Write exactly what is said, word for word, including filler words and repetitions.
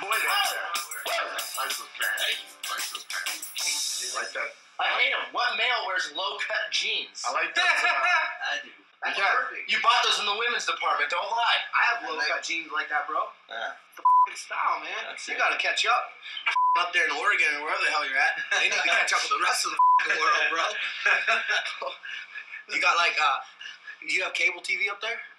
boy back there. Like those pants. Like those pants. Like that. I hate them. What male wears low-cut jeans? I like that. I do. That's Yeah. perfect. You bought those in the women's department. Don't lie. I have low-cut jeans like that, bro. Yeah. It's the style, man. That's you it. gotta catch up. Up there in Oregon or wherever the hell you're at. They need to catch up with the rest of the world, bro. You got like, uh, you have cable T V up there?